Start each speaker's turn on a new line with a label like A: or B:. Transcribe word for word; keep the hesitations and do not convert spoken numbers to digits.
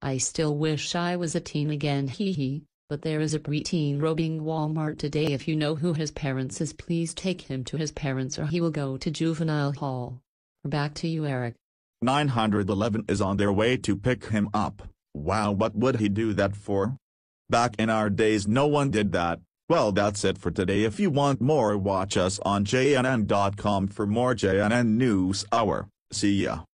A: I still wish I was a teen again, hee hee, but there is a preteen robbing Walmart today. If you know who his parents is, please take him to his parents or he will go to juvenile hall. Back to you, Eric.
B: nine one one is on their way to pick him up. Wow, what would he do that for? Back in our days no one did that. Well, that's it for today. If you want more, watch us on J N N dot com for more J N N News Hour. See ya.